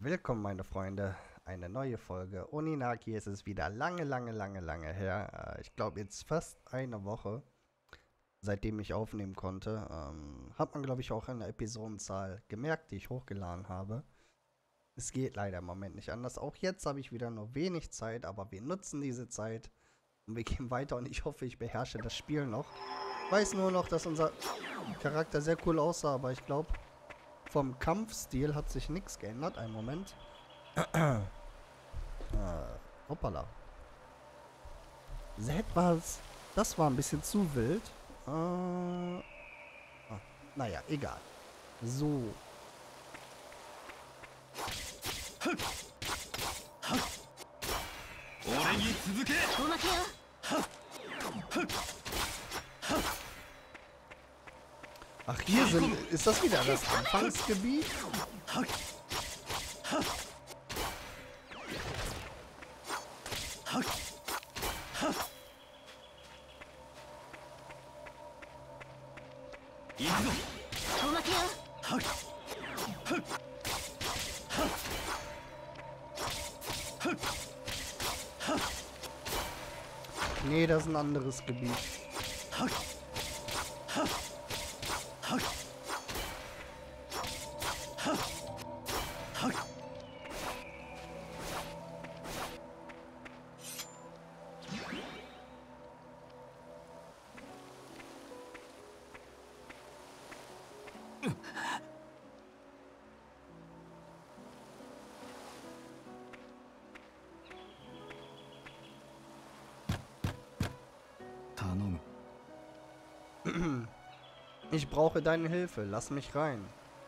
Willkommen, meine Freunde. Eine neue Folge. Oninaki, es ist wieder lange her. Ich glaube, jetzt fast eine Woche, seitdem ich aufnehmen konnte. Hat man, glaube ich, auch in der Episodenzahl gemerkt, die ich hochgeladen habe. Es geht leider im Moment nicht anders. Auch jetzt habe ich wieder nur wenig Zeit, aber wir nutzen diese Zeit und wir gehen weiter und ich hoffe, ich beherrsche das Spiel noch. Weiß nur noch, dass unser Charakter sehr cool aussah, aber ich glaube, vom Kampfstil hat sich nichts geändert. Einen Moment. Hoppala. Das war ein bisschen zu wild. Naja, egal. So. Ach, ist das wieder das Anfangsgebiet? Nee, das ist ein anderes Gebiet. Ich brauche deine Hilfe. Lass mich rein.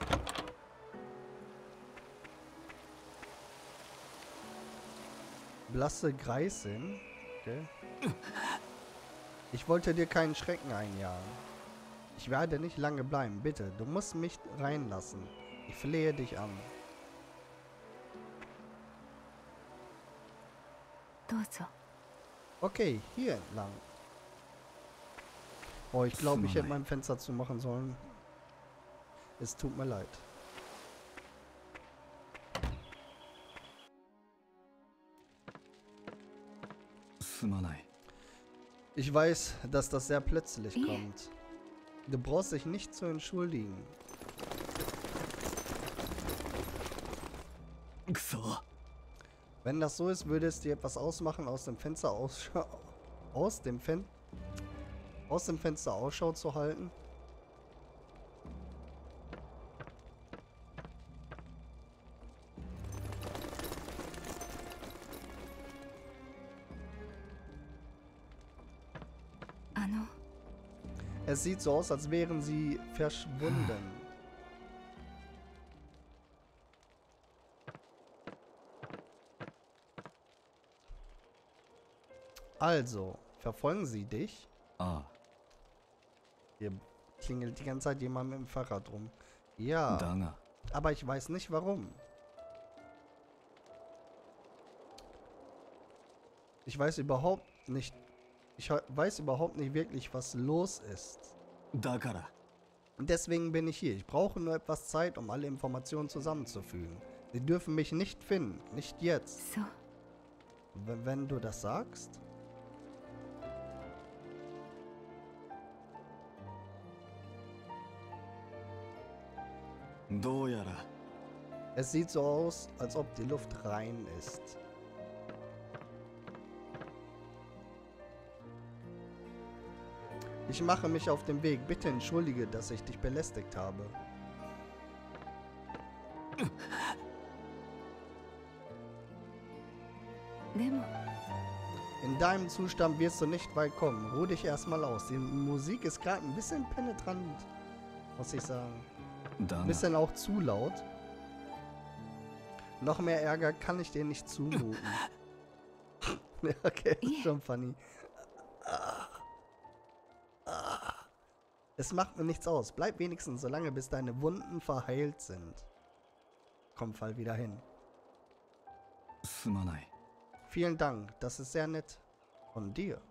Blasse Greisin. Okay. Ich wollte dir keinen Schrecken einjagen. Ich werde nicht lange bleiben. Bitte, du musst mich reinlassen. Ich flehe dich an. Okay, hier entlang. Oh, ich glaube, ich hätte mein Fenster zumachen sollen. Es tut mir leid. Ich weiß, dass das sehr plötzlich kommt. Du brauchst dich nicht zu entschuldigen. Wenn das so ist, würde es dir etwas ausmachen, aus dem Fenster Ausschau zu halten? Es sieht so aus, als wären sie verschwunden. Also, verfolgen sie dich? Hier klingelt die ganze Zeit jemand mit dem Fahrrad rum. Ja, aber ich weiß nicht warum. Ich weiß überhaupt nicht wirklich, was los ist. Und deswegen bin ich hier. Ich brauche nur etwas Zeit, um alle Informationen zusammenzufügen. Sie dürfen mich nicht finden. Nicht jetzt. Wenn du das sagst. Es sieht so aus, als ob die Luft rein ist. Ich mache mich auf den Weg. Bitte entschuldige, dass ich dich belästigt habe. In deinem Zustand wirst du nicht weit kommen. Ruh dich erstmal aus. Die Musik ist gerade ein bisschen penetrant, muss ich sagen. Ein bisschen auch zu laut. Noch mehr Ärger kann ich dir nicht zumuten. Okay, ist schon funny. Es macht mir nichts aus. Bleib wenigstens so lange, bis deine Wunden verheilt sind. Komm, fall wieder hin. Vielen Dank. Das ist sehr nett von dir.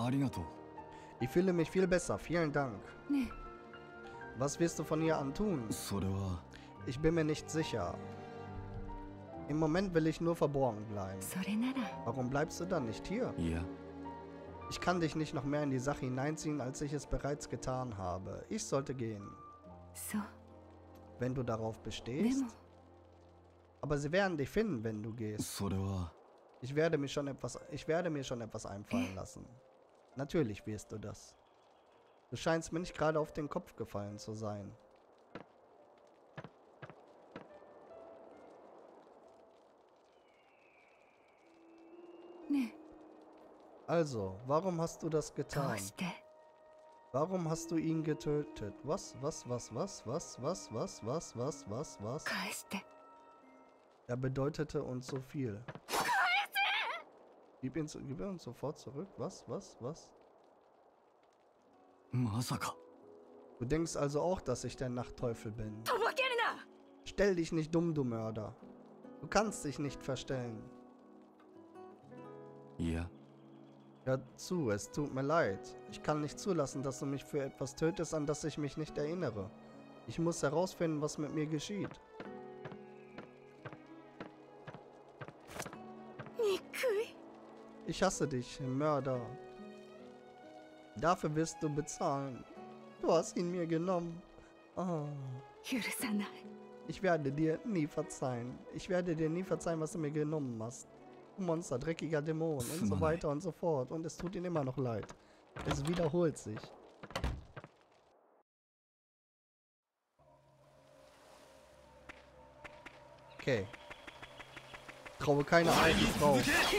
ありがとう。 Ich fühle mich viel besser. Vielen Dank. ね Was wirst du von hier an tun? それは Ich bin mir nicht sicher. Im Moment will ich nur verborgen bleiben. それなら Warum bleibst du dann nicht hier? いや Ich kann dich nicht noch mehr in die Sache hineinziehen, als ich es bereits getan habe. Ich sollte gehen. そう Wenn du darauf で bestehst. も Aber sie werden dich finden, wenn du gehst. それは Ich werde mir schon etwas einfallen lassen. Natürlich wirst du das. Du scheinst mir nicht gerade auf den Kopf gefallen zu sein. Ne Also, warum hast du das ど getan? うして Warum hast du ihn getötet? Was? 返して Er bedeutete uns so viel. Gib ihn uns sofort zurück. Was? まさか Du denkst also auch, dass ich der Nachtteufel bin. とぼけるな Stell dich nicht dumm, du Mörder. Du kannst dich nicht verstellen. いや Hör zu, es tut mir leid. Ich kann nicht zulassen, dass du mich für etwas tötest, an das ich mich nicht erinnere. Ich muss herausfinden, was mit mir geschieht. 憎い Ich hasse dich, Mörder. Dafür wirst du bezahlen. Du hast ihn mir genommen. Oh. 許さない Ich werde dir nie verzeihen. Ich werde dir nie verzeihen, was du mir genommen hast. Du Monster, dreckiger Dämon und so weiter und so fort. Und es tut ihm immer noch leid. Es wiederholt sich. Okay. Traue keine alten Frau.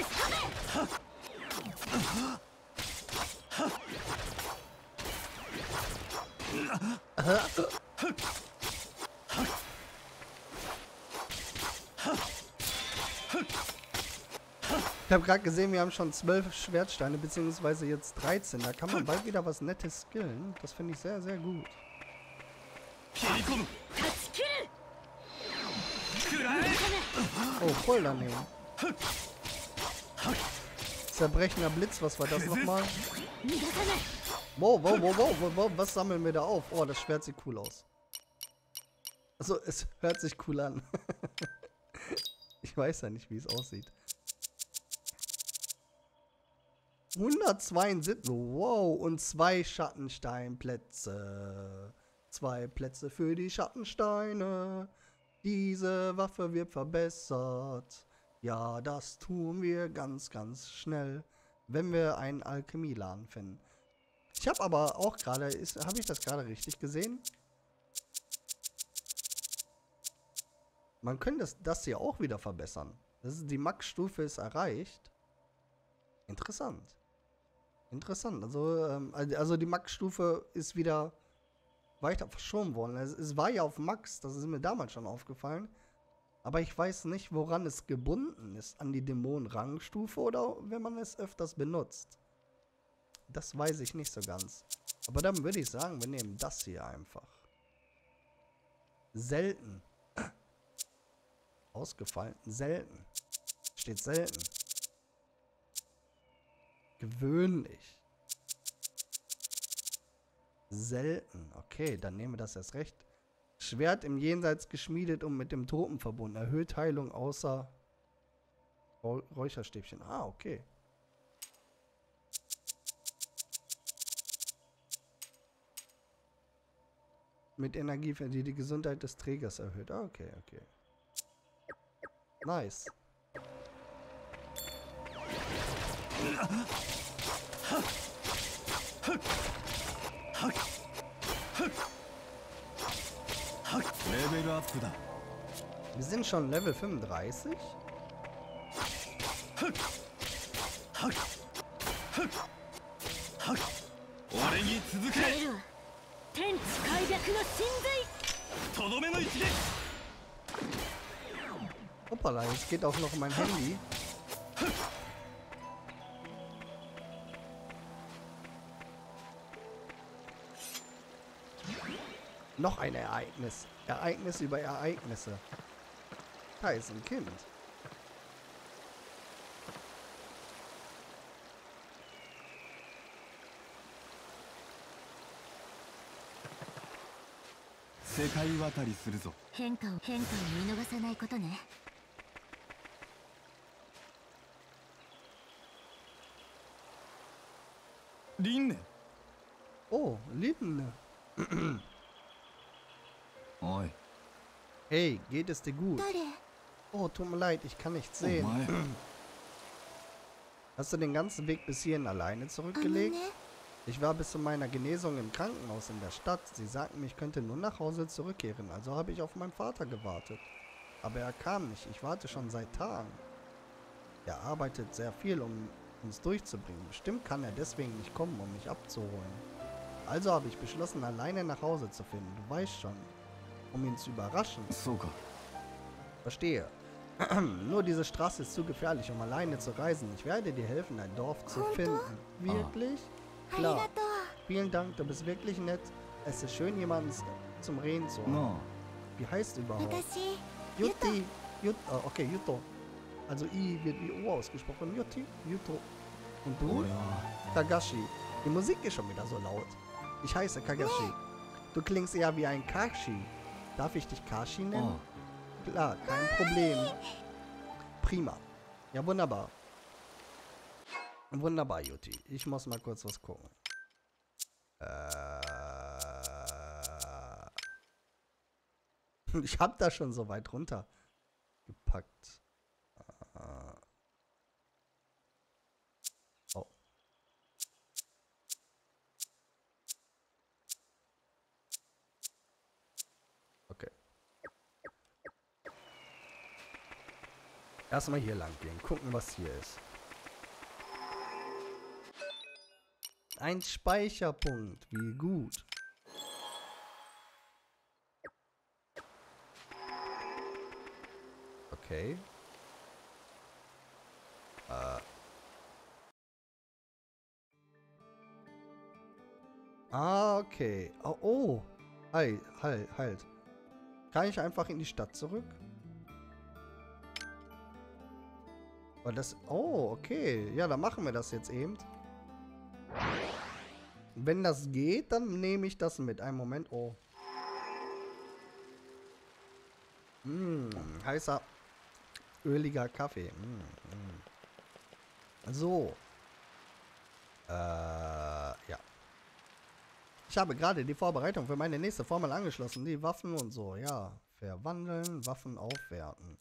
Ich habe gerade gesehen, wir haben schon 12 Schwertsteine, beziehungsweise jetzt 13. Da kann man bald wieder was Nettes skillen. Das finde ich sehr, sehr gut. 切り込む断ち切る食らえ Oh, voll daneben. Zerbrechender Blitz, was war das nochmal? 逃がさない Wow, was sammeln wir da auf? Oh, das Schwert sieht cool aus. Also, es hört sich cool an. Ich weiß ja nicht, wie es aussieht. 172, wow, und 2 Schattensteinplätze. 2 Plätze für die Schattensteine. Diese Waffe wird verbessert. Ja, das tun wir ganz, ganz schnell, wenn wir einen Alchemieladen finden. Ich habe aber auch gerade, habe ich das gerade richtig gesehen? Man könnte das hier auch wieder verbessern. Die Max-Stufe ist erreicht. Interessant. Interessant. Also die Max-Stufe ist wieder weiter verschoben worden. Es war ja auf Max, das ist mir damals schon aufgefallen. Aber ich weiß nicht, woran es gebunden ist. An die Dämonen-Rangstufe oder wenn man es öfters benutzt. Das weiß ich nicht so ganz. Aber dann würde ich sagen, wir nehmen das hier einfach. Selten. Ausgefallen. Selten. Steht selten. Gewöhnlich. Selten. Okay, dann nehmen wir das erst recht. Schwert im Jenseits geschmiedet und mit dem Toten verbunden. Erhöht Heilung außer Räucherstäbchen. Ah, okay. Mit Energie, die die Gesundheit des Trägers erhöht. Ah, okay, okay. Nice. Level up da. Wir sind schon Level 35? 俺に続け帰るわ天地開闢の神髄とどめの一撃 Hoppala, jetzt geht auch noch mein Handy. Noch ein Ereignis. Ereignis über Ereignisse. Da ist ein Kind. 世界渡りするぞ。 変化を見逃さないことね。 リンネ。 Oh, Linde. おい、 Hey, geht es dir gut? 誰？ Oh, tut mir leid, ich kann nichts お sehen. 前 Hast du den ganzen Weg bis hierhin alleine あの zurückgelegt? ね、 Ich war bis zu meiner Genesung im Krankenhaus in der Stadt. Sie sagten mir, ich könnte nur nach Hause zurückkehren. Also habe ich auf meinen Vater gewartet. Aber er kam nicht. Ich warte schon seit Tagen. Er arbeitet sehr viel, um uns durchzubringen. Bestimmt kann er deswegen nicht kommen, um mich abzuholen. Also habe ich beschlossen, alleine nach Hause zu finden. Du weißt schon. Um ihn zu überraschen. そうか。 Verstehe. Nur diese Straße ist zu gefährlich, um alleine zu reisen. Ich werde dir helfen, ein Dorf zu Honto? finden. Wirklich? ありが Klar. とう。 Vielen Dank, du bist wirklich nett. Es ist schön, jemanden zum Reden zu haben. な Wie heißt du überhaupt? 私、 Yutti. Okay, Yuto. Also I wird wie O ausgesprochen. Yutti. Yuto. Und あ、 du? 俺は Kagashi. Die Musik ist schon wieder so laut. Ich heiße Kagashi. Du klingst eher wie ein Kashi. Darf ich dich Kashi あ nennen? Klar, kein Problem. Prima. Ja, wunderbar. Wunderbar, Yutti. Ich muss mal kurz was gucken. Ich hab das schon so weit runter gepackt. Oh. Okay. Erstmal hier lang gehen. Gucken, was hier ist. Ein Speicherpunkt. Wie gut. Okay. Okay. Oh, oh. Halt. Kann ich einfach in die Stadt zurück? Weil das... Oh, okay. Ja, dann machen wir das jetzt eben. Wenn das geht, dann nehme ich das mit. Einen Moment. Oh. Heißer, öliger Kaffee. So. Ja. Ich habe gerade die Vorbereitung für meine nächste Formel angeschlossen. Die Waffen und so. Ja. Verwandeln, Waffen aufwerten.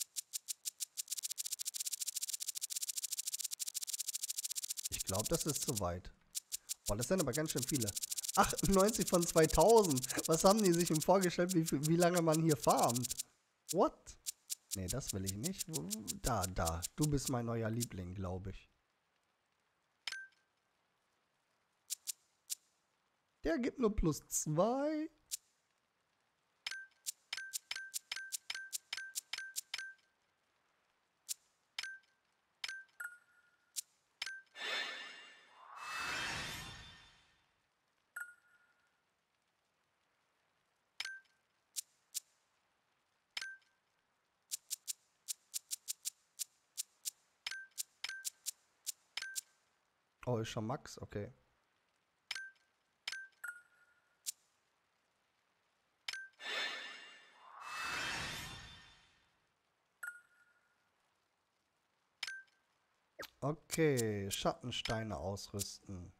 Ich glaube, das ist zu weit. Boah, das sind aber ganz schön viele. 98 von 2000. Was haben die sich denn vorgestellt, wie lange man hier farmt? What? Nee, das will ich nicht. Da. Du bist mein neuer Liebling, glaube ich. Der gibt nur +2. Oh, ist schon Max? Okay. Okay, Schattensteine ausrüsten.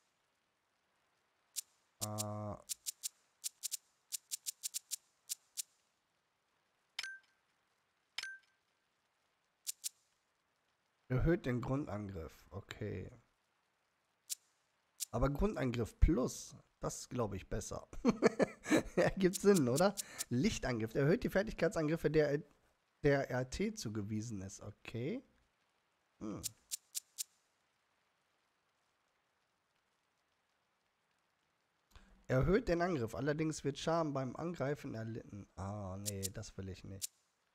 Erhöht den Grundangriff. Okay. Aber Grundangriff plus, das ist, glaube ich, besser. Ergibt Sinn, oder? Lichtangriff. Erhöht die Fertigkeitsangriffe, der RT zugewiesen ist. Okay. Erhöht den Angriff. Allerdings wird Schaden beim Angreifen erlitten. Ah, nee, das will ich nicht.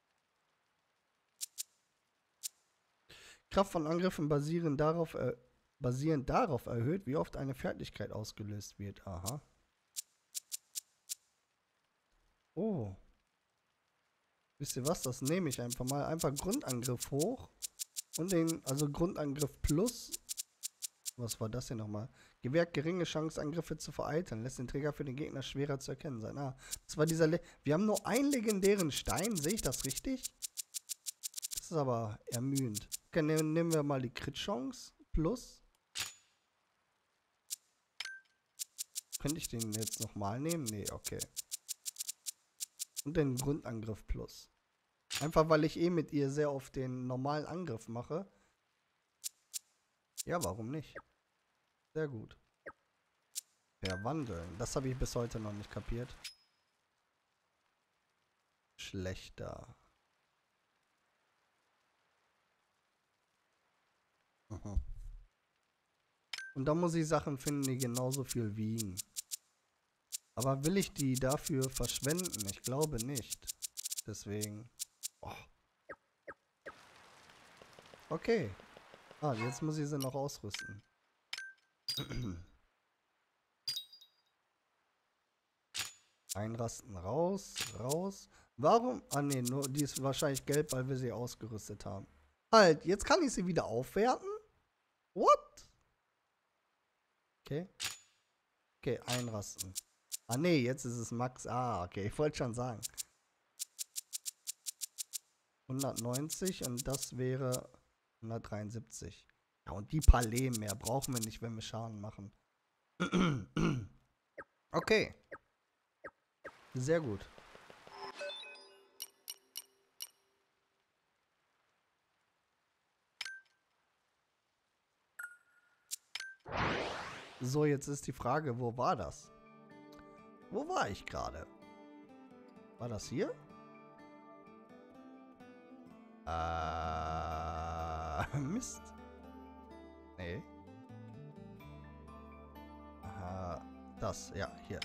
Kraft von Angriffen basierend darauf erhöht, wie oft eine Fertigkeit ausgelöst wird. Aha. Oh. Wisst ihr was? Das nehme ich einfach mal. Einfach Grundangriff hoch. Und also Grundangriff plus. Was war das hier nochmal? Gewährt geringe Chance, Angriffe zu vereiteln. Lässt den Träger für den Gegner schwerer zu erkennen sein. Ah, das war dieser... Wir haben nur einen legendären Stein. Sehe ich das richtig? Das ist aber ermüdend. Okay, nehmen wir mal die Crit-Chance. Plus. Könnte ich den jetzt nochmal nehmen? Nee, okay. Und den Grundangriff plus. Einfach, weil ich mit ihr sehr oft den normalen Angriff mache. Ja, warum nicht? Sehr gut. Verwandeln. Das habe ich bis heute noch nicht kapiert. Schlechter. Mhm. Und da muss ich Sachen finden, die genauso viel wiegen. Aber will ich die dafür verschwenden? Ich glaube nicht. Deswegen. Oh. Okay. Ah, jetzt muss ich sie noch ausrüsten. Einrasten, raus, raus. Warum? Ah ne, nur die ist wahrscheinlich gelb, weil wir sie ausgerüstet haben. Halt, jetzt kann ich sie wieder aufwerten? What? Okay. Okay, einrasten. Ah ne, jetzt ist es Max. Ah, okay, ich wollte schon sagen. 190 und das wäre 173. Ja, und die paar Leben mehr brauchen wir nicht, wenn wir Schaden machen. Okay. Sehr gut. So, jetzt ist die Frage, wo war das? Wo war ich gerade? War das hier? Mist. Nee. Das, ja, hier.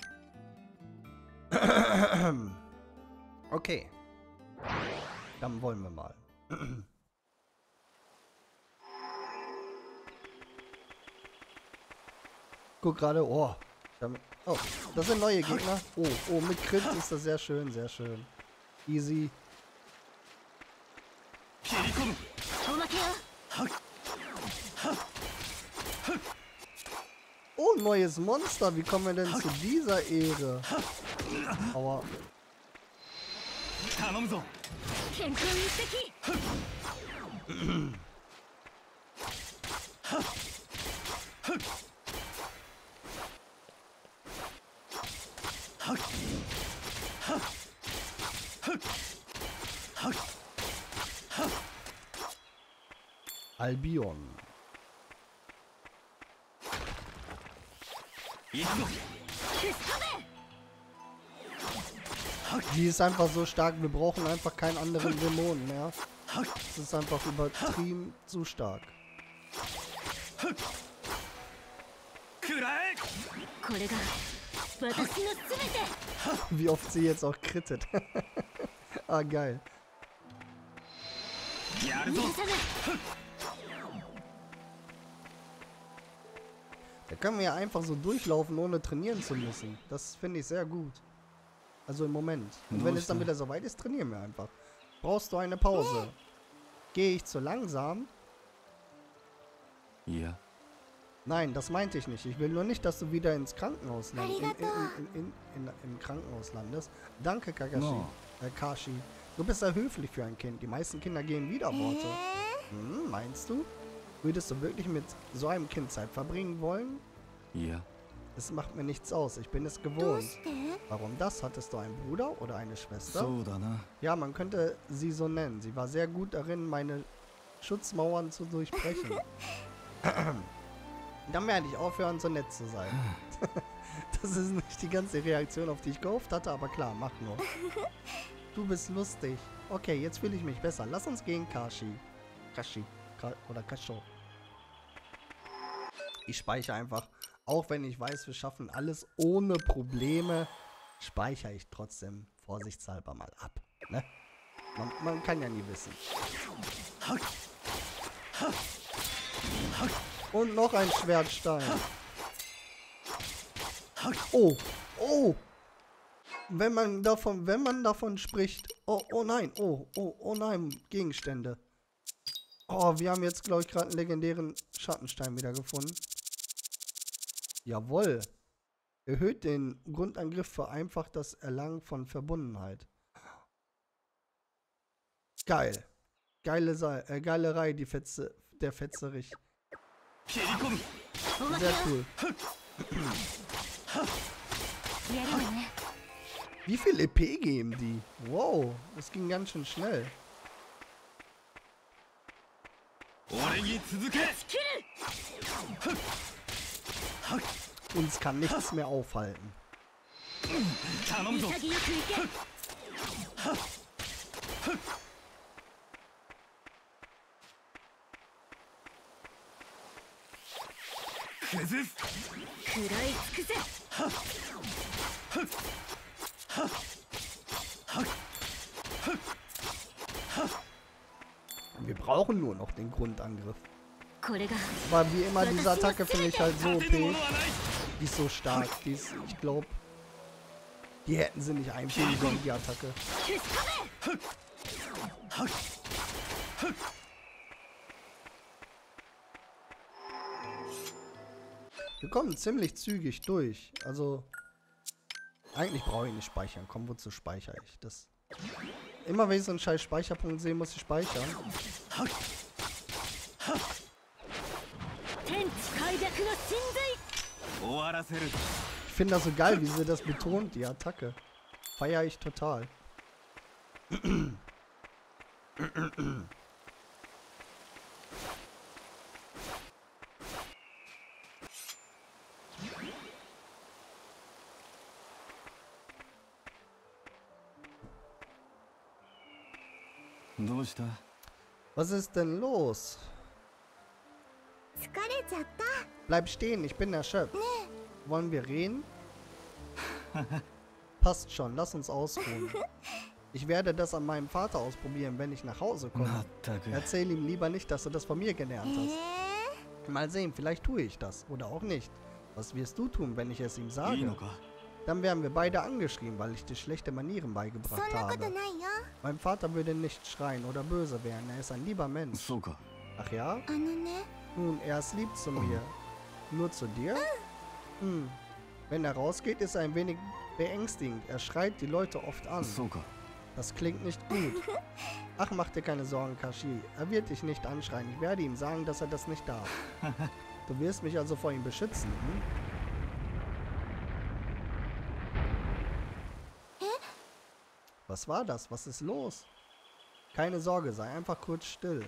Okay. Dann wollen wir mal. Guck gerade, oh. Oh, das sind neue Gegner. Oh, oh, mit Crit ist das sehr schön, sehr schön. Easy. Oh, neues Monster. Wie kommen wir denn zu dieser Ehre? Aua. Albion. Die ist einfach so stark, wir brauchen einfach keinen anderen Dämonen mehr. Das ist einfach übertrieben zu stark. Wie oft sie jetzt auch crittet. Ah, geil. Da können wir ja einfach so durchlaufen, ohne trainieren zu müssen. Das finde ich sehr gut. Also im Moment. Und wenn es dann wieder so weit ist, trainieren wir einfach. Brauchst du eine Pause? Gehe ich zu langsam? Ja. Nein, das meinte ich nicht. Ich will nur nicht, dass du wieder ins Krankenhaus landest. Im Krankenhaus landest. Danke, Kakashi. Kashi. Du bist ja höflich für ein Kind. Die meisten Kinder gehen wieder Worte. Hm, meinst du? Würdest du wirklich mit so einem Kind Zeit verbringen wollen? Ja. Es macht mir nichts aus. Ich bin es gewohnt. Warum das? Hattest du einen Bruder oder eine Schwester? So, na. Ja, man könnte sie so nennen. Sie war sehr gut darin, meine Schutzmauern zu durchbrechen. Dann werde ich aufhören, so nett zu sein. Das ist nicht die ganze Reaktion, auf die ich gehofft hatte, aber klar, mach nur. Du bist lustig. Okay, jetzt fühle ich mich besser. Lass uns gehen, Kashi. Oder Kasho. Ich speichere einfach, auch wenn ich weiß, wir schaffen alles ohne Probleme, speichere ich trotzdem vorsichtshalber mal ab. Ne? Man kann ja nie wissen. Und noch ein Schwertstein. Oh, oh. Wenn man davon spricht. Oh nein, oh nein, Gegenstände. Oh, wir haben jetzt, glaube ich, gerade einen legendären Schattenstein wieder gefunden. Jawohl. Erhöht den Grundangriff, vereinfacht das Erlangen von Verbundenheit. Geil. Geile Reihe, der Fetzerich. Sehr cool. Wie viel EP geben die? Wow, das ging ganz schön schnell. Uns kann nichts mehr aufhalten. Wir brauchen nur noch den Grundangriff. Aber wie immer, diese Attacke finde ich halt so OP. Die ist so stark. Ich glaube, die hätten sie nicht einfügen sollen, die Attacke. Wir kommen ziemlich zügig durch. Also, eigentlich brauche ich nicht speichern. Komm, wozu speichere ich das? Immer wenn ich so einen scheiß Speicherpunkt sehe, muss ich speichern. Ich finde das so geil, wie sie das betont, die Attacke. Feiere ich total. Was ist denn los? Bleib stehen, ich bin erschöpft. Wollen wir reden? Passt schon, lass uns ausruhen. Ich werde das an meinem Vater ausprobieren, wenn ich nach Hause komme. Erzähl ihm lieber nicht, dass du das von mir gelernt hast. Mal sehen, vielleicht tue ich das. Oder auch nicht. Was wirst du tun, wenn ich es ihm sage? Dann werden wir beide angeschrien, weil ich dir schlechte Manieren beigebracht habe. Mein Vater würde nicht schreien oder böse werden. Er ist ein lieber Mensch. Ach ja? Nun, er ist lieb zu mir. Nur zu dir? Wenn er rausgeht, ist er ein wenig beängstigend. Er schreit die Leute oft an. Das klingt nicht gut. Ach, mach dir keine Sorgen, Kashi. Er wird dich nicht anschreien. Ich werde ihm sagen, dass er das nicht darf. Du wirst mich also vor ihm beschützen, hm? Was war das? Was ist los? Keine Sorge, sei einfach kurz still.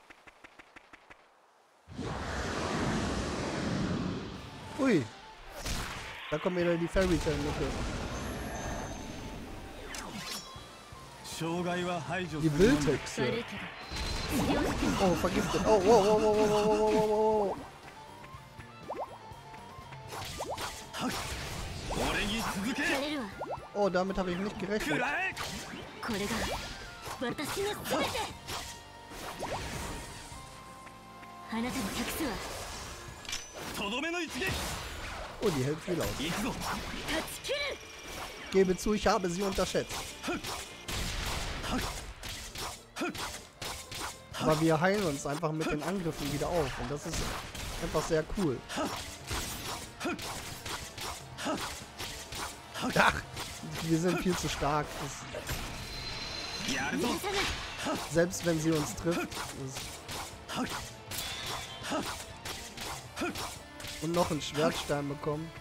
Ui. Da kommt wieder die Fairy Tail Mucke. Die Wildhexe. Oh, vergiftet. Oh, wow, wow, wow, wow, wow, wow, wow, wow. Oh, damit habe ich nicht gerechnet. Oh, die hält viel aus. Gebe zu, ich habe sie unterschätzt. Aber wir heilen uns einfach mit den Angriffen wieder auf. Und das ist einfach sehr cool. Ach, wir sind viel zu stark. Selbst wenn sie uns trifft. Und noch einen Schwertstein bekommen.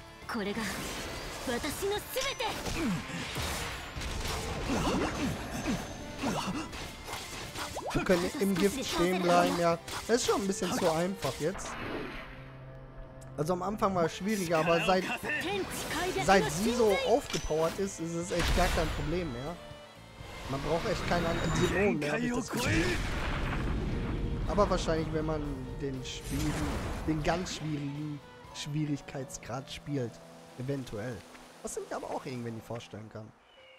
Wir können im Gift stehen bleiben, ja. Das ist schon ein bisschen zu einfach jetzt. Also am Anfang war es schwieriger, aber seit sie so aufgepowert ist, ist es echt gar kein Problem mehr. Man braucht echt keine anderen Dämonen mehr, hab ich das Gefühl. Aber wahrscheinlich, wenn man den ganz schwierigen Schwierigkeitsgrad spielt. Eventuell. Was ich mir aber auch irgendwie nicht vorstellen kann.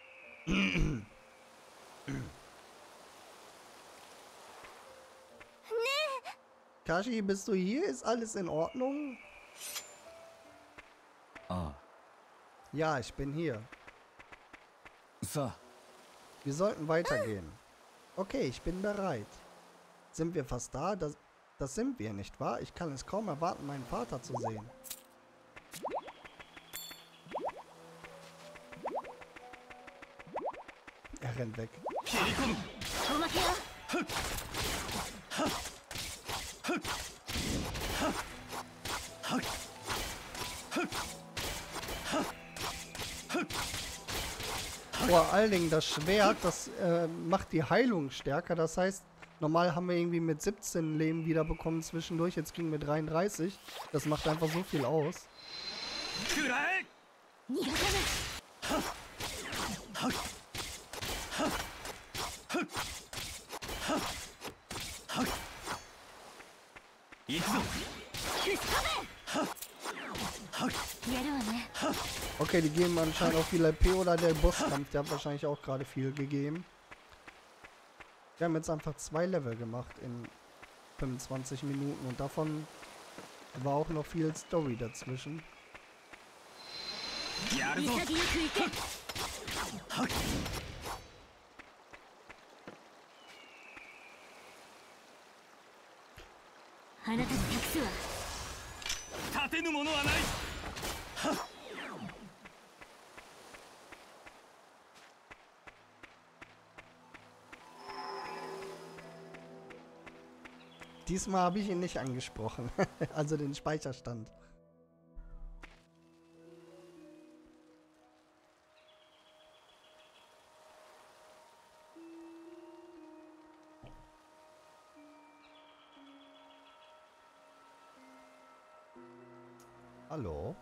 Kashi, bist du hier? Ist alles in Ordnung? Ja, ich bin hier. Wir sollten weitergehen. Okay, ich bin bereit. Sind wir fast da? Das sind wir, nicht wahr? Ich kann es kaum erwarten, meinen Vater zu sehen. rennt weg. 切り込むおまけよ Vor allen Dingen das Schwert, das macht die Heilung stärker. Das heißt, normal haben wir irgendwie mit 17 Leben wieder bekommen zwischendurch. Jetzt kriegen wir 33. Das macht einfach so viel aus. 食らえ逃がさない行くぞやるわね Okay, die geben anscheinend auch viel LP oder der Bosskampf, der hat wahrscheinlich auch gerade viel gegeben. Wir haben jetzt einfach 2 Level gemacht in 25 Minuten und davon war auch noch viel Story dazwischen. やるぞ潔くいけ あなたに託すわ立てぬものはない Diesmal habe ich ihn nicht angesprochen, also den Speicherstand. Hallo?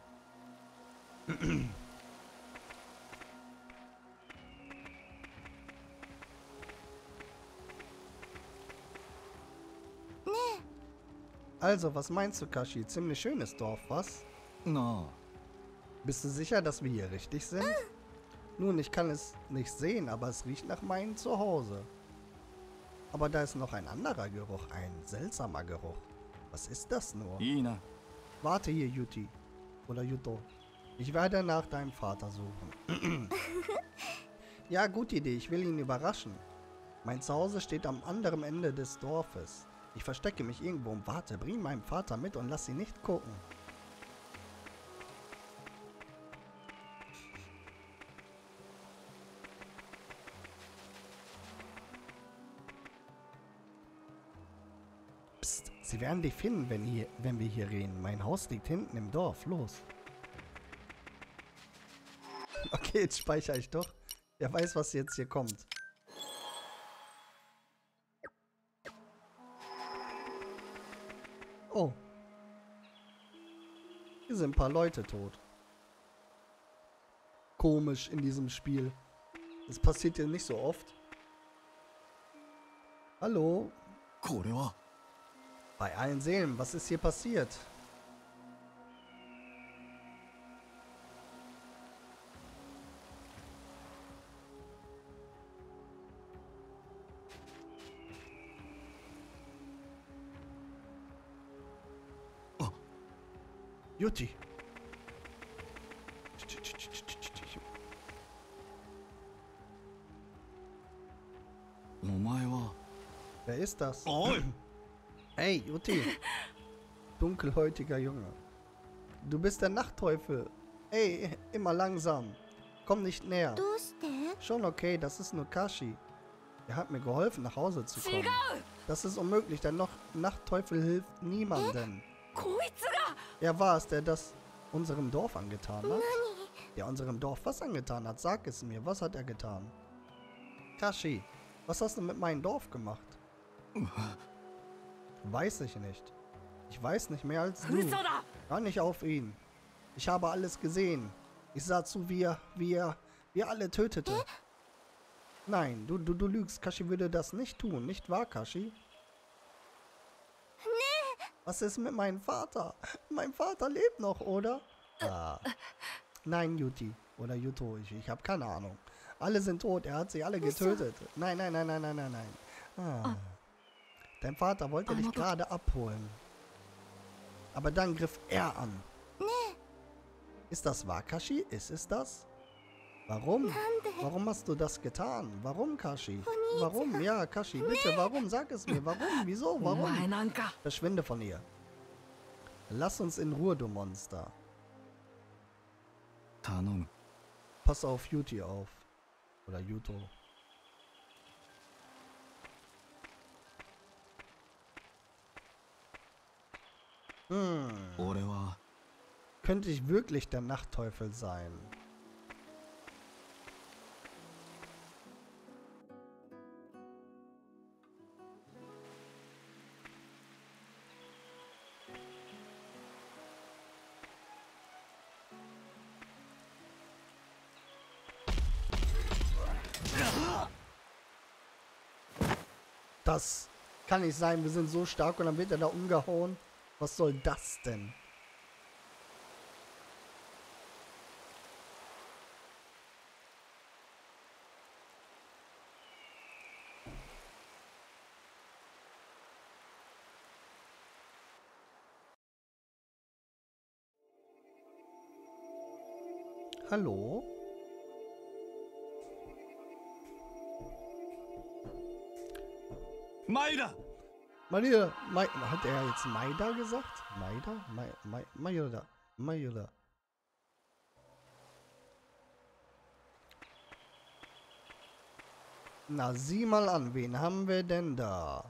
Also, was meinst du, Kashi? Ziemlich schönes Dorf, was? な Bist du sicher, dass wir hier richtig sind? Nun, ich kann es nicht sehen, aber es riecht nach meinem Zuhause. Aber da ist noch ein anderer Geruch, ein seltsamer Geruch. Was ist das nur? あいいな Warte hier, Yuti. Oder Yuto. Ich werde nach deinem Vater suchen. Ja, gute Idee. Ich will ihn überraschen. Mein Zuhause steht am anderen Ende des Dorfes. Ich verstecke mich irgendwo und warte. Bring meinen Vater mit und lass ihn nicht gucken. Psst, sie werden dich finden, wenn wir hier reden. Mein Haus liegt hinten im Dorf. Los. Okay, jetzt speichere ich doch. Wer weiß, was jetzt hier kommt. Oh. Hier sind ein paar Leute tot. Komisch in diesem Spiel. Das passiert hier nicht so oft. Hallo? これは Bei allen Seelen, was ist hier passiert? Yuti. お前は Wer ist das? おい Hey, Yuti. Dunkelhäutiger Junge. Du bist der Nachtteufel. Ey, immer langsam. Komm nicht näher. どうして Schon okay, das ist nur Kashi. Er hat mir geholfen, nach Hause zu 違う kommen. Das ist unmöglich, der Nachtteufel hilft niemandem. こいつが Er war es, der das unserem Dorf angetan hat. Der unserem Dorf was angetan hat? Sag es mir, was hat er getan? Kashi, was hast du mit meinem Dorf gemacht? Weiß ich nicht. Ich weiß nicht mehr als du. 嘘だ Hör nicht auf ihn. Ich habe alles gesehen. Ich sah zu, wie er alle tötete. Nein, du lügst. Kashi würde das nicht tun. Nicht wahr, Kashi? Was ist mit meinem Vater? Mein Vater lebt noch, oder? Ah. Nein, Yuti. Oder Yuto. Ich habe keine Ahnung. Alle sind tot. Er hat sie alle getötet. Nein, nein, nein, nein, nein, nein, nein. Ah. Dein Vater wollte dich gerade abholen. Aber dann griff er an. Ist das wahr, Kashi? Ist es das? Warum? Warum hast du das getan? Warum, Kashi? Warum? Ja, Kashi, bitte, warum? Sag es mir. Warum? Wieso? お前 Warum? なんか Verschwinde von ihr. Lass uns in Ruhe, du Monster. 頼む Pass auf Yuti auf. Oder Yuto. 俺は Könnte ich wirklich der Nachtteufel sein? Das kann nicht sein. Wir sind so stark und dann wird er da umgehauen. Was soll das denn? Hallo? Maida! Maida, hat er jetzt Maida gesagt? Maida? Maida. Na, sieh mal an, wen haben wir denn da?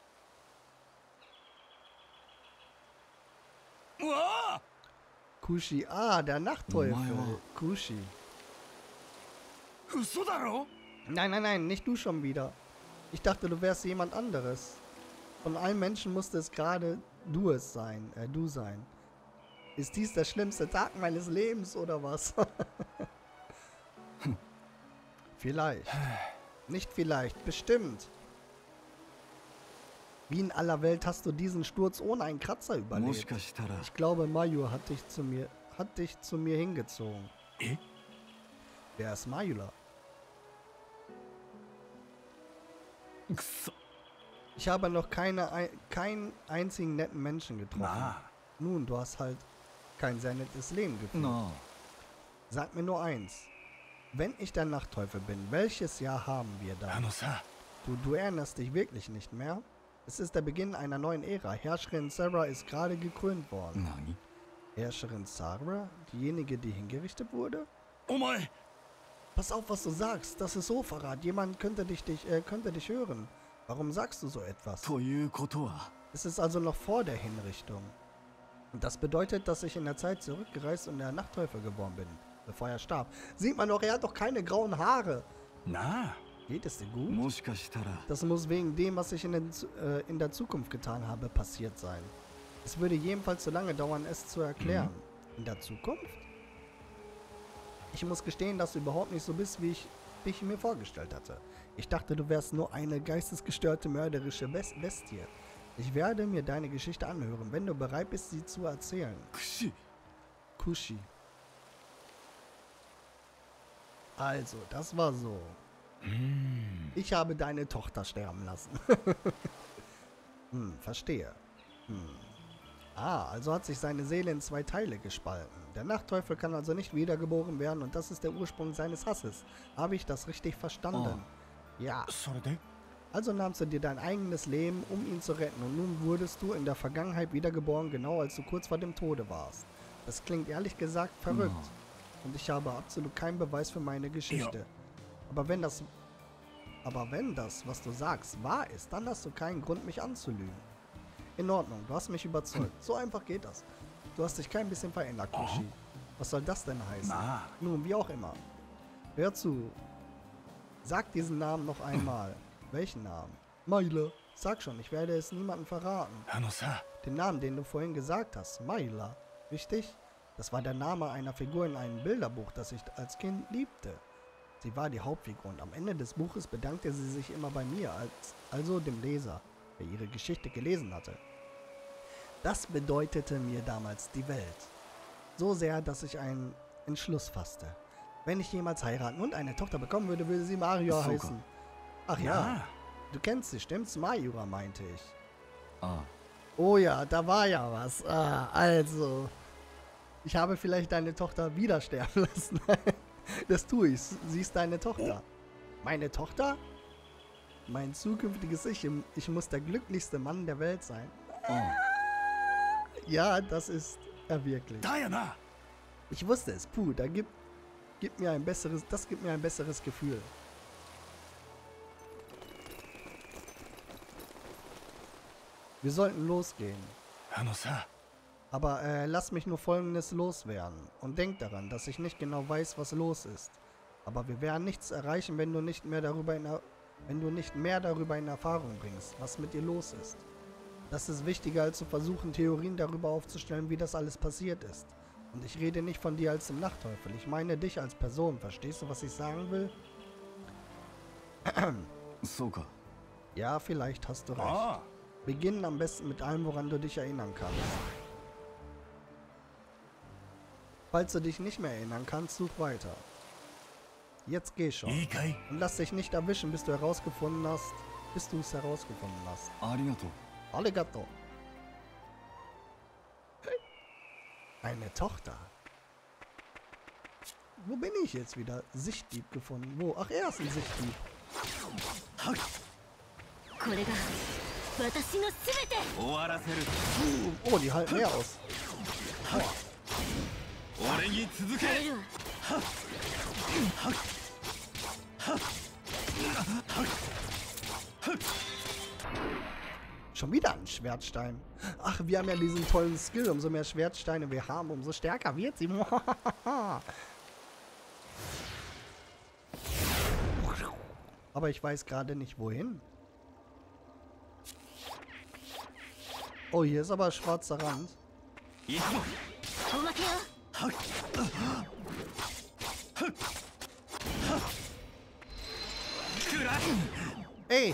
Uah! Kushi, der Nachtteufel. Kushi. 嘘だろ Nein, nicht du schon wieder. Ich dachte, du wärst jemand anderes. Von allen Menschen musste es gerade du sein. Ist dies der schlimmste Tag meines Lebens oder was? Vielleicht. Nicht vielleicht, bestimmt. Wie in aller Welt hast du diesen Sturz ohne einen Kratzer もし überlebt? かしたら Ich glaube, Mayur hat dich zu mir hingezogen. え Wer ist Mayula? くそ Ich habe noch keinen einzigen netten Menschen getroffen. なあ Nun, du hast halt kein sehr nettes Leben geführt. な Sag mir nur eins. Wenn ich der Nachtteufel bin, welches Jahr haben wir あ da? さ Du erinnerst dich wirklich nicht mehr? Es ist der Beginn einer neuen Ära. Herrscherin Sarah ist gerade gekrönt worden. 何 Herrscherin Sarah? Diejenige, die hingerichtet wurde? お前 Pass auf, was du sagst. Das ist Hochverrat. Jemand könnte dich hören. Warum sagst du so etwas? ということは Es ist also noch vor der Hinrichtung. Und das bedeutet, dass ich in der Zeit zurückgereist und der Nachtteufel geworden bin, bevor er starb. Sieht man doch, er hat doch keine grauen Haare. なあ Geht es dir gut? もしかしたら Das muss wegen dem, was ich in der Zukunft getan habe, passiert sein. Es würde jedenfalls zu lange dauern, es zu erklären. In der Zukunft? Ich muss gestehen, dass du überhaupt nicht so bist, wie ich dich mir vorgestellt hatte. Ich dachte, du wärst nur eine geistesgestörte, mörderische Bestie. Ich werde mir deine Geschichte anhören, wenn du bereit bist, sie zu erzählen. くし Kushi. Also, das war so. Ich habe deine Tochter sterben lassen. Verstehe. Also hat sich seine Seele in 2 Teile gespalten. Der Nachtteufel kann also nicht wiedergeboren werden und das ist der Ursprung seines Hasses. Habe ich das richtig verstanden? Ja. それで Also nahmst du dir dein eigenes Leben, um ihn zu retten und nun wurdest du in der Vergangenheit wiedergeboren, genau als du kurz vor dem Tode warst. Das klingt ehrlich gesagt verrückt. Und ich habe absolut keinen Beweis für meine Geschichte. Aber wenn das, was du sagst, wahr ist, dann hast du keinen Grund, mich anzulügen. In Ordnung, du hast mich überzeugt. So einfach geht das. Du hast dich kein bisschen verändert, Kushi. Was soll das denn heißen? Na. Nun, wie auch immer. Hör zu. Sag diesen Namen noch einmal. Welchen Namen? Maila. Sag schon, ich werde es niemandem verraten. あのさ Den Namen, den du vorhin gesagt hast. Maila. Richtig? Das war der Name einer Figur in einem Bilderbuch, das ich als Kind liebte. Sie war die Hauptfigur und am Ende des Buches bedankte sie sich immer bei mir, also dem Leser, der ihre Geschichte gelesen hatte. Das bedeutete mir damals die Welt. So sehr, dass ich einen Entschluss fasste. Wenn ich jemals heiraten und eine Tochter bekommen würde, würde sie Mario Sogar. heißen. Ach ja, du kennst sie, stimmt's? Mayura, meinte ich. あ Oh ja, da war ja was. Also. Ich habe vielleicht deine Tochter wieder sterben lassen. Das tue ich. Sie ist deine Tochter. Meine Tochter? Mein zukünftiges Ich muss der glücklichste Mann der Welt sein. あ Ja, das ist er wirklich. だよな Ich wusste es. Puh, das gibt mir ein besseres Gefühl. Wir sollten losgehen. あのさ Aber lass mich nur Folgendes loswerden. Und denk daran, dass ich nicht genau weiß, was los ist. Aber wir werden nichts erreichen, wenn du nicht mehr darüber in Erfahrung bringst, was mit dir los ist. Das ist wichtiger, als zu versuchen, Theorien darüber aufzustellen, wie das alles passiert ist. Und ich rede nicht von dir als dem Nachtteufel. Ich meine dich als Person. Verstehst du, was ich sagen will? そうか。 Ja, vielleicht hast du recht. あ Beginnen am besten mit allem, woran du dich erinnern kannst. Falls du dich nicht mehr erinnern kannst, such weiter. Jetzt geh あ。い schon. いかい。 Und lass dich nicht erwischen, bis du es herausgefunden hast. ありがとう。 Arigato. Eine Tochter. Wo bin ich jetzt wieder? Sichtdieb gefunden. Wo? Ach, er ist ein Sichtdieb. これが私のすべて。 終わらせる。 Oh, die halten mehr aus. 俺に続け。 されるわ。 Schon wieder ein Schwertstein. Ach, wir haben ja diesen tollen Skill. Umso mehr Schwertsteine wir haben, umso stärker wird sie. Aber ich weiß gerade nicht, wohin. Oh, hier ist aber schwarzer Rand. おまけよ。 Ey!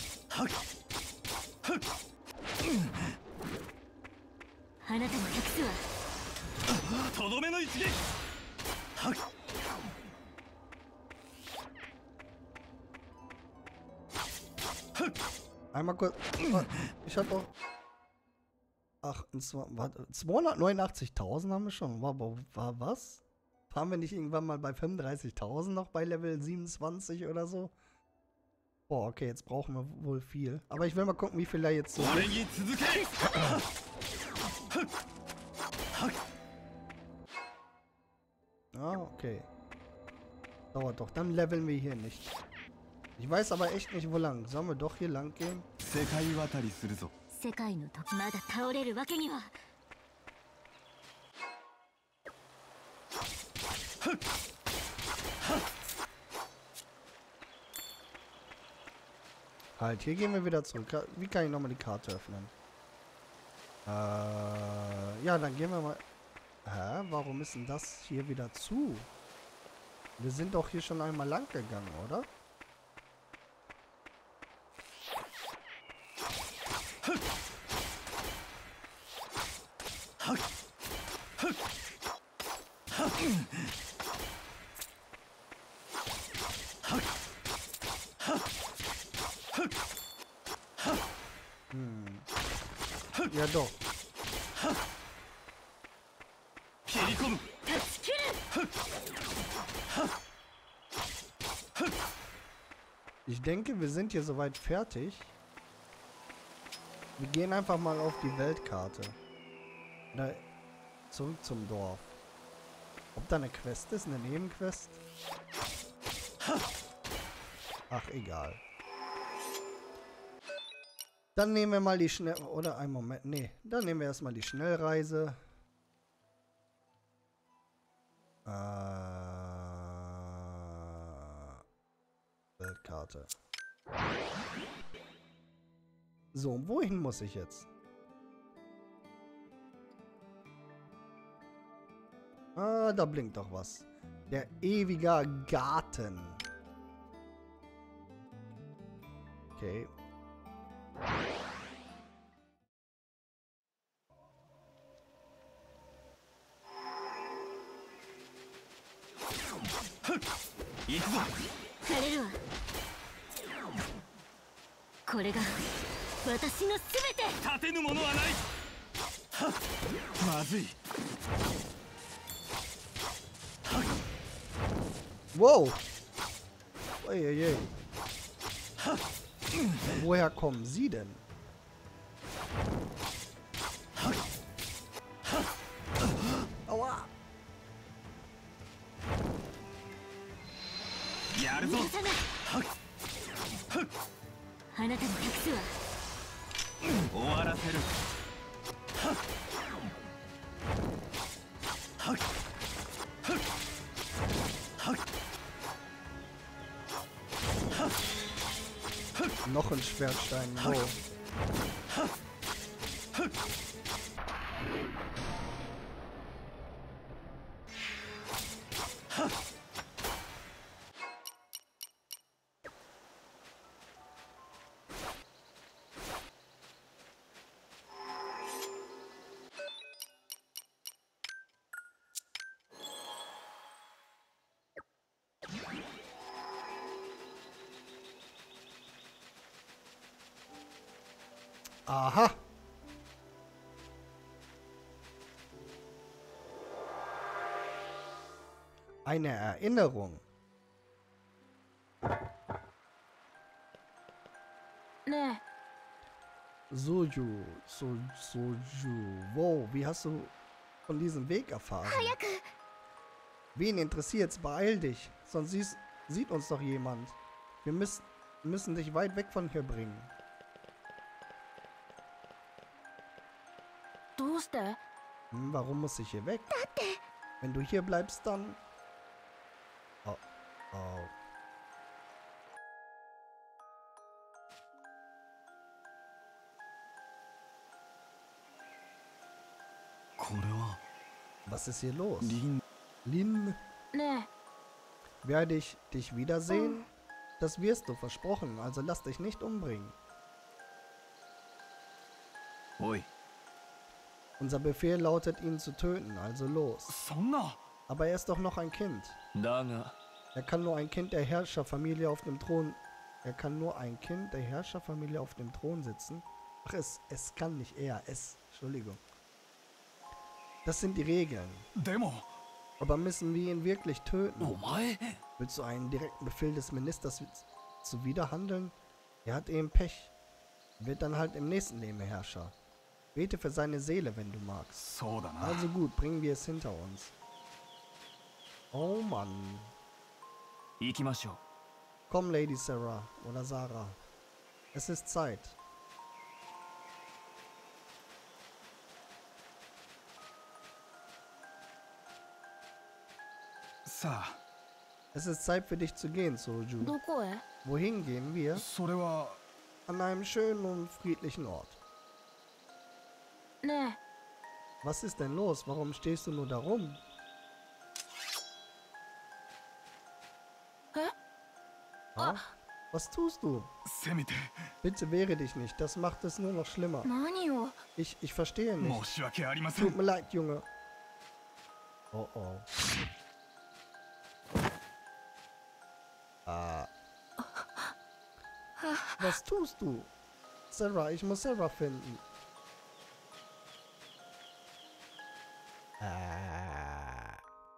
あなたに託すわ。 とどめの一撃。 Einmal kurz. Ich hab doch. Ach, 289.000 haben wir schon. War was? Waren wir nicht irgendwann mal bei 35.000 noch bei Level 27 oder so? Boah, okay, jetzt brauchen wir wohl viel. Aber ich will mal gucken, wie viel da jetzt so. 俺に続け。 Ah, okay. Dauert doch. Dann leveln wir hier nicht. Ich weiß aber echt nicht, wo lang. Sollen wir doch hier lang gehen? 世界渡りするぞ。 世界の時まだ倒れるわけには。 Halt, hier gehen wir wieder zurück. Wie kann ich nochmal die Karte öffnen? Ja, dann gehen wir mal... Hä? Warum ist denn das hier wieder zu? Wir sind doch hier schon einmal lang gegangen, oder? Ja doch. 切り込む。 断ち切る。 Ich denke, wir sind hier soweit fertig. Wir gehen einfach mal auf die Weltkarte. Oder zurück zum Dorf. Ob da eine Quest ist, eine Nebenquest? Ach, egal. Dann nehmen wir mal die Schnell... Oder einen Moment. Nee, dann nehmen wir erstmal die Schnellreise. Weltkarte. So, und wohin muss ich jetzt? Ah, da blinkt doch was. Der ewige Garten. Okay. これが私のすべて。 立てぬものはない。まずい。 Wow. Uiuiui. Woher kommen Sie denn? Aua. やるぞ。 許さない。あなたに託すわ。 終わらせる。 Noch ein Schwertstein. Wow. Aha. Eine Erinnerung. ね Soju. Wow, wie hast du von diesem Weg erfahren? Wen interessiert's? Beeil dich. Sonst sieht uns doch jemand. Wir müssen dich weit weg von hier bringen. え、どうして？ Warum muss ich hier weg? Wenn du hier bleibst, dann... Oh. Oh. これは Was ist hier los? リン Lin, ね werde ich dich wiedersehen? Das wirst du, versprochen. Also lass dich nicht umbringen. おい Unser Befehl lautet, ihn zu töten, also los. そんな Aber er ist doch noch ein Kind. だが Er kann nur ein Kind der Herrscherfamilie auf dem Thron... Er kann nur ein Kind der Herrscherfamilie auf dem Thron sitzen. Ach, es kann nicht er. Entschuldigung. Das sind die Regeln. でも Aber müssen wir ihn wirklich töten? お前 Willst du einen direkten Befehl des Ministers zuwiderhandeln? Er hat eben Pech. Wird dann halt im nächsten Leben Herrscher. Bete für seine Seele, wenn du magst. そうだな Also gut, bringen wir es hinter uns. Oh Mann. 行きましょう Komm, Lady Sarah oder Sarah. Es ist Zeit. Es ist Zeit für dich zu gehen, Soju. どこへ？ Wohin gehen wir? それは An einem schönen und friedlichen Ort. ね Was ist denn los? Warum stehst du nur da rum? え？え？ Ha? Was tust du? せめて Bitte wehre dich nicht. Das macht es nur noch schlimmer. 何を？ Ich verstehe 申 nicht. し訳ありません Tut mir leid, Junge. Oh oh. Ah. Was tust du? Sarah, ich muss Sarah finden. Ah.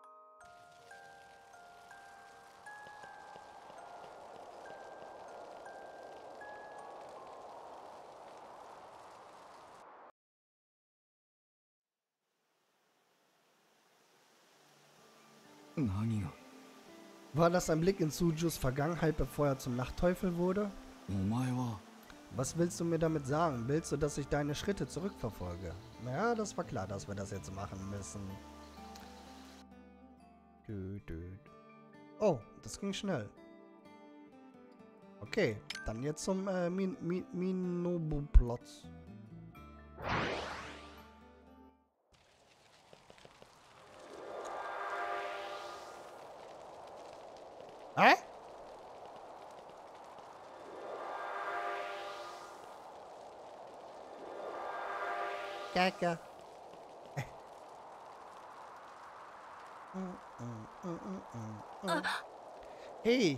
War das ein Blick in Sujus Vergangenheit, bevor er zum Nachtteufel wurde? お前は Was willst du mir damit sagen? Willst du, dass ich deine Schritte zurückverfolge? Ja, das war klar, dass wir das jetzt machen müssen. Oh, das ging schnell. Okay, dann jetzt zum Minobu-Platz. Hä? Kaka. Hey.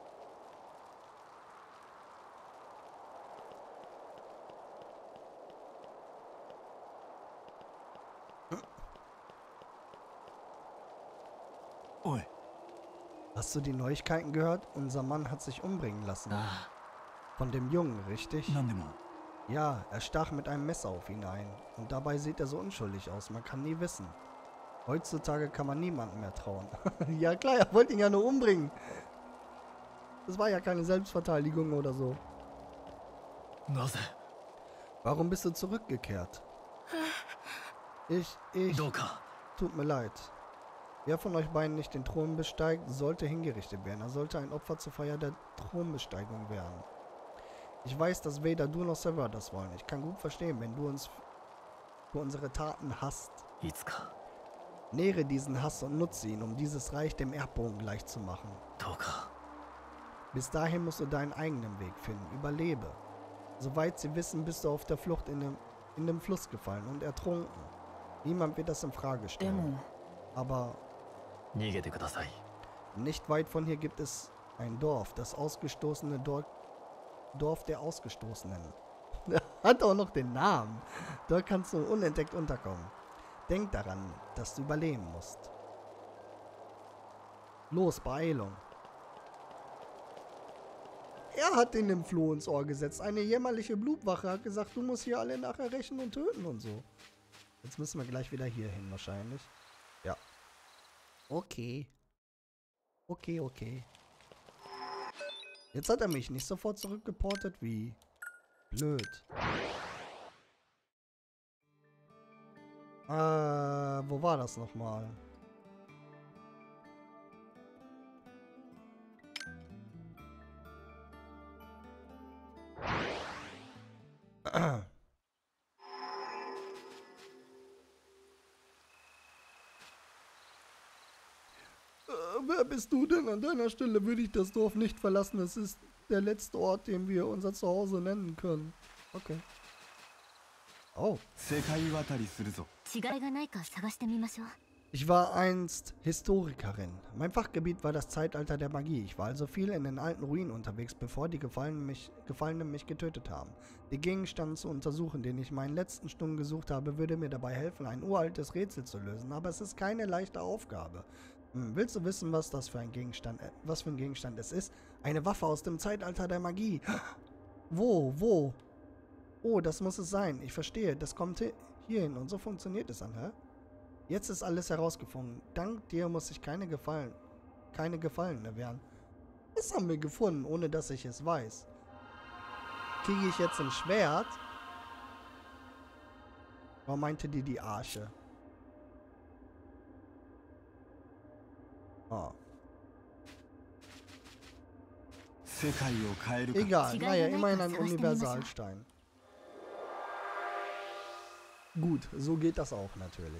おい Hast du die Neuigkeiten gehört? Unser Mann hat sich umbringen lassen. Von dem Jungen, richtig? 何でも Ja, er stach mit einem Messer auf ihn ein. Und dabei sieht er so unschuldig aus. Man kann nie wissen. Heutzutage kann man niemandem mehr trauen. Ja klar, er wollte ihn ja nur umbringen. Das war ja keine Selbstverteidigung oder so. なぜ Warum bist du zurückgekehrt? Ich... どうか Tut mir leid. Wer von euch beiden nicht den Thron besteigt, sollte hingerichtet werden. Er sollte ein Opfer zur Feier der Thronbesteigung werden. Ich weiß, dass weder du noch Sever das wollen. Ich kann gut verstehen, wenn du uns für unsere Taten hasst. いつか Nähre diesen Hass und nutze ihn, um dieses Reich dem Erdboden gleich zu machen. どうか Bis dahin musst du deinen eigenen Weg finden. Überlebe. Soweit sie wissen, bist du auf der Flucht in dem Fluss gefallen und ertrunken. Niemand wird das in Frage stellen. Aber 逃げてください nicht weit von hier gibt es ein Dorf, das ausgestoßene Dorf der Ausgestoßenen. Hat auch noch den Namen. Dort kannst du unentdeckt unterkommen. Denk daran, dass du überleben musst. Los, Beeilung. Er hat den im Floh ins Ohr gesetzt. Eine jämmerliche Blutwache hat gesagt, du musst hier alle nachher rächen und töten und so. Jetzt müssen wir gleich wieder hier hin wahrscheinlich. Ja. Okay. Okay. Jetzt hat er mich nicht sofort zurückgeportet. Wie blöd. Wo war das nochmal? Wer bist du denn? An deiner Stelle würde ich das Dorf nicht verlassen. Es ist der letzte Ort, den wir unser Zuhause nennen können. Okay. Oh. 世界渡りするぞ違いがないか探してみましょう。 Ich war einst Historikerin. Mein Fachgebiet war das Zeitalter der Magie. Ich war also viel in den alten Ruinen unterwegs, bevor die Gefallenen mich getötet haben. Die Gegenstände zu untersuchen, den ich in meinen letzten Stunden gesucht habe, würde mir dabei helfen, ein uraltes Rätsel zu lösen. Aber es ist keine leichte Aufgabe. Willst du wissen, was für ein Gegenstand es ist? Eine Waffe aus dem Zeitalter der Magie. Wo? Oh, das muss es sein. Ich verstehe. Das kommt hierhin und so funktioniert es dann, hä? Jetzt ist alles herausgefunden. Dank dir muss ich keine Gefallene werden. Was haben wir gefunden, ohne dass ich es weiß? Kriege ich jetzt ein Schwert? Warum meinte die Arche? Oh. 世界を変えるか Egal, naja, immerhin ein Universalstein. Gut, so geht das auch natürlich.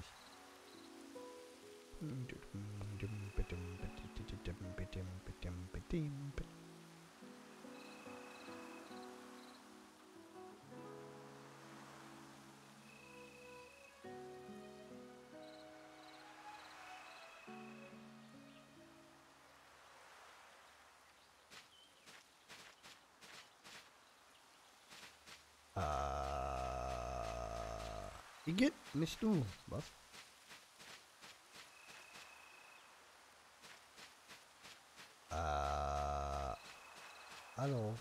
Igitt, nicht du. Was? Hallo.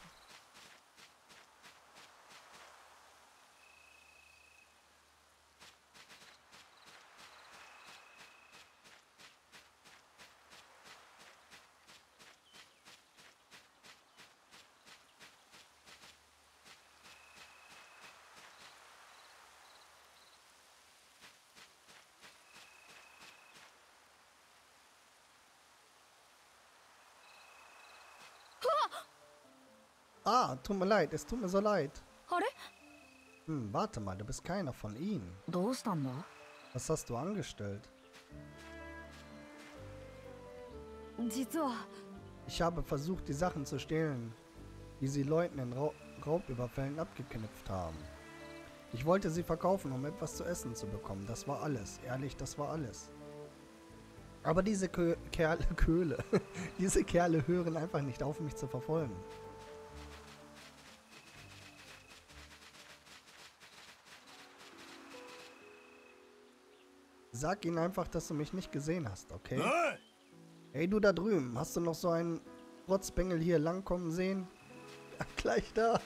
Ah, tut mir leid, es tut mir so leid. あれ Warte mal, du bist keiner von ihnen. どうしたんだ Was hast du angestellt? 実は Ich habe versucht, die Sachen zu stehlen, die sie Leuten in Raubüberfällen abgeknüpft haben. Ich wollte sie verkaufen, um etwas zu essen zu bekommen. Das war alles. Ehrlich, das war alles. Aber diese diese Kerle hören einfach nicht auf, mich zu verfolgen. Sag ihnen einfach, dass du mich nicht gesehen hast, okay? Hey, du da drüben, hast du noch so einen Rotzbengel hier langkommen sehen? Ja, gleich da.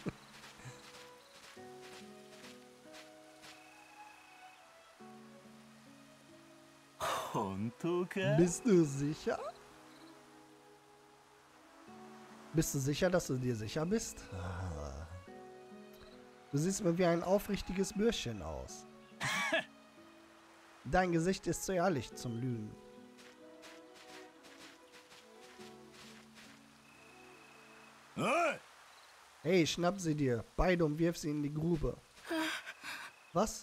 Bist du sicher? Bist du sicher, dass du dir sicher bist? Ah. Du siehst mir wie ein aufrichtiges Bürschchen aus. Dein Gesicht ist zu ehrlich zum Lügen. Hey, schnapp sie dir. Beide und wirf sie in die Grube. Was?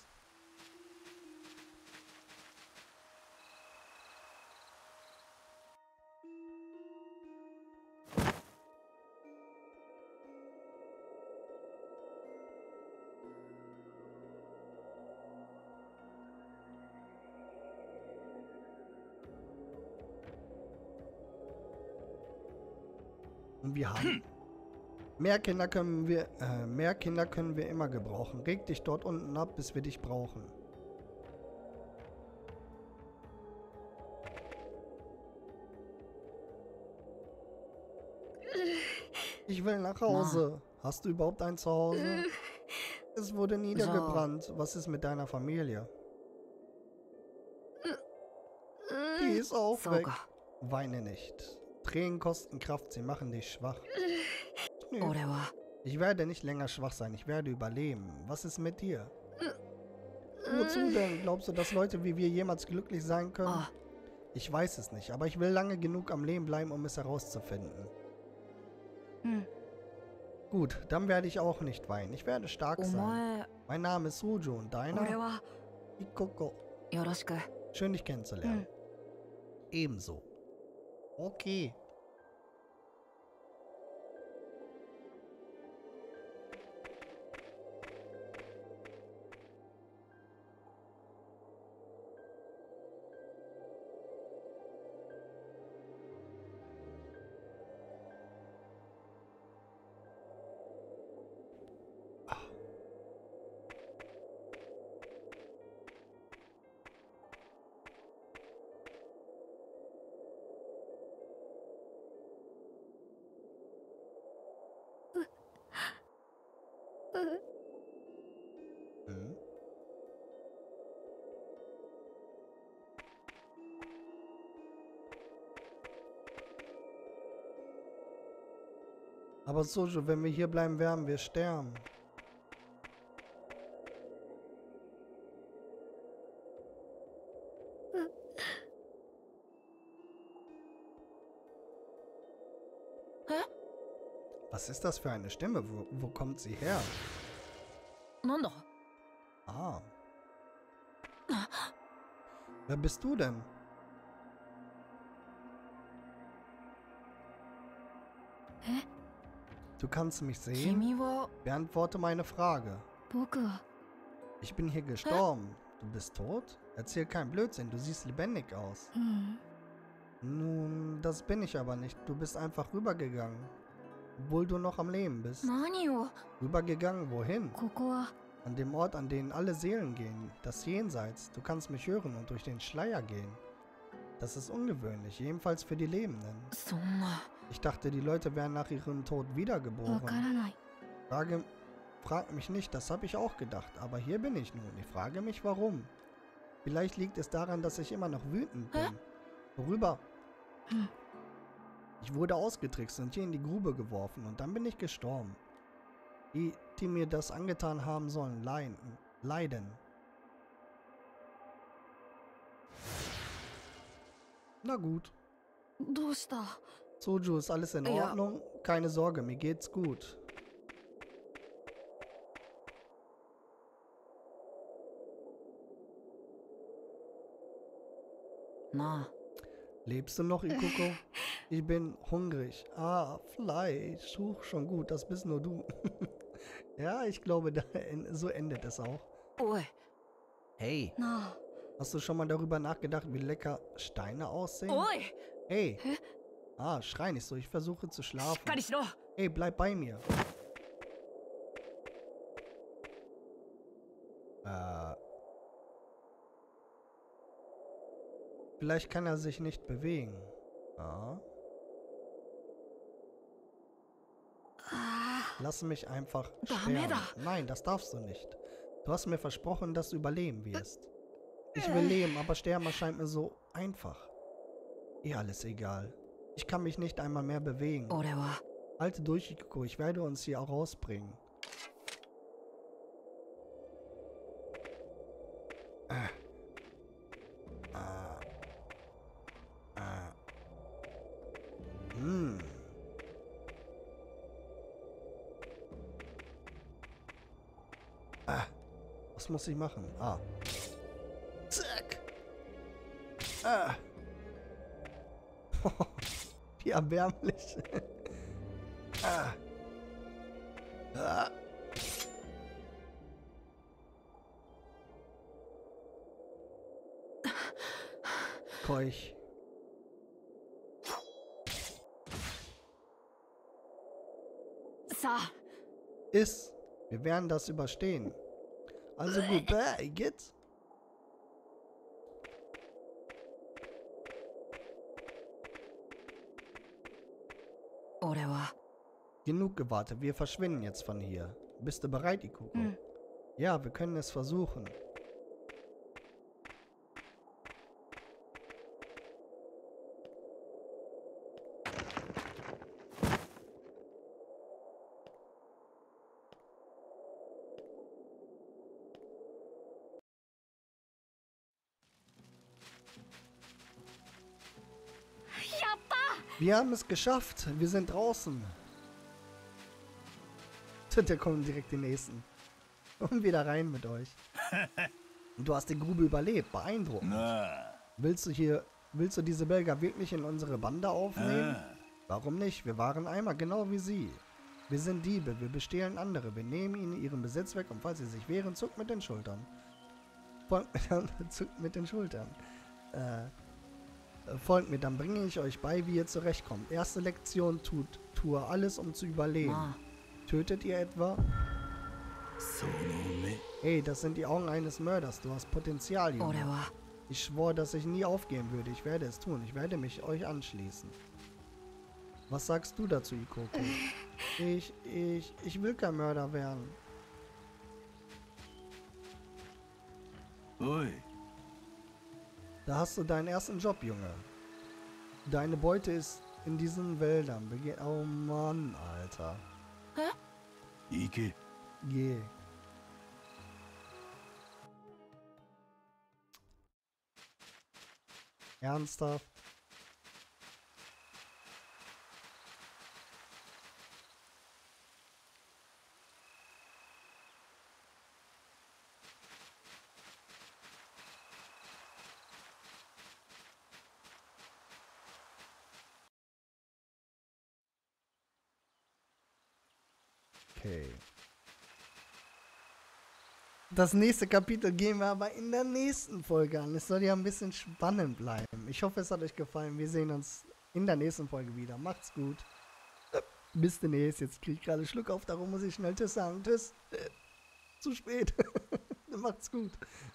Und wir haben... mehr Kinder können wir immer gebrauchen. Reg dich dort unten ab, bis wir dich brauchen. Ich will nach Hause. Hast du überhaupt ein Zuhause? Es wurde niedergebrannt. Was ist mit deiner Familie? Die ist auch weg. Weine nicht. Tränen kosten Kraft, sie machen dich schwach. Nö. Ich werde nicht länger schwach sein, ich werde überleben. Was ist mit dir? Wozu denn? Glaubst du, dass Leute wie wir jemals glücklich sein können? Ich weiß es nicht, aber ich will lange genug am Leben bleiben, um es herauszufinden. Gut, dann werde ich auch nicht weinen. Ich werde stark sein. Mein Name ist Sujo und deiner? Ikoko. Schön, dich kennenzulernen. Ebenso. Okay. Hm? Aber Sujo, wenn wir hier bleiben, werden wir sterben. Was ist das für eine Stimme? Wo kommt sie her? Ah. Wer bist du denn? Du kannst mich sehen? Beantworte meine Frage. Ich bin hier gestorben. Du bist tot? Erzähl keinen Blödsinn, du siehst lebendig aus. Nun, das bin ich aber nicht. Du bist einfach rübergegangen. Obwohl du noch am Leben bist. Rübergegangen, wohin? An dem Ort, an den alle Seelen gehen. Das Jenseits. Du kannst mich hören und durch den Schleier gehen. Das ist ungewöhnlich, jedenfalls für die Lebenden. Ich dachte, die Leute wären nach ihrem Tod wiedergeboren. Frag mich nicht, das habe ich auch gedacht. Aber hier bin ich nun. Ich frage mich, warum. Vielleicht liegt es daran, dass ich immer noch wütend bin. Worüber? Ich wurde ausgetrickst und hier in die Grube geworfen und dann bin ich gestorben. Die mir das angetan haben sollen, leiden. Na gut. Sujo, ist alles in Ordnung? Keine Sorge, mir geht's gut. Lebst du noch, Ikoko? Ich bin hungrig. Ah, Fleisch. Huch, schon gut, das bist nur du. Ja, ich glaube, so endet es auch. Hey, hast du schon mal darüber nachgedacht, wie lecker Steine aussehen? Hey. Ah, schrei nicht so, ich versuche zu schlafen. Hey, bleib bei mir. Vielleicht kann er sich nicht bewegen. Ja. Lass mich einfach sterben. Nein, das darfst du nicht. Du hast mir versprochen, dass du überleben wirst. Ich will leben, aber sterben erscheint mir so einfach. Alles egal. Ich kann mich nicht einmal mehr bewegen. Halte durch, Ikoko. Ich werde uns hier auch rausbringen. Was muss ich machen? Ah. Zack. Ah. Wie erbärmlich. Ah. Ah. Keuch. Sa. Ist. Wir werden das überstehen. Also gut, geht's? Genug gewartet, wir verschwinden jetzt von hier. Bist du bereit, Ikuko? Ja, wir können es versuchen. Wir haben es geschafft. Wir sind draußen. Da kommen direkt die nächsten. Und wieder rein mit euch. Du hast den Grube überlebt. Beeindruckend. Willst du diese Belgier wirklich in unsere Bande aufnehmen? Warum nicht? Wir waren einmal genau wie sie. Wir sind Diebe. Wir bestehlen andere. Wir nehmen ihnen ihren Besitz weg und falls sie sich wehren, zuckt mit den Schultern. Zuckt mit den Schultern. Folgt mir, dann bringe ich euch bei, wie ihr zurechtkommt. Erste Lektion, tue alles, um zu überleben. Tötet ihr etwa? Hey, das sind die Augen eines Mörders. Du hast Potenzial, Junge. Ich schwor, dass ich nie aufgeben würde. Ich werde es tun. Ich werde mich euch anschließen. Was sagst du dazu, Ikoko? Ich will kein Mörder werden. Ui. Da hast du deinen ersten Job, Junge. Deine Beute ist in diesen Wäldern. Oh Mann, Alter. Ike. Geh. Ernsthaft? Okay. Das nächste Kapitel gehen wir aber in der nächsten Folge an. Es soll ja ein bisschen spannend bleiben. Ich hoffe, es hat euch gefallen. Wir sehen uns in der nächsten Folge wieder. Macht's gut. Bis demnächst. Jetzt kriege ich gerade Schluck auf. Darum muss ich schnell Tschüss sagen. Tschüss. Zu spät. Macht's gut.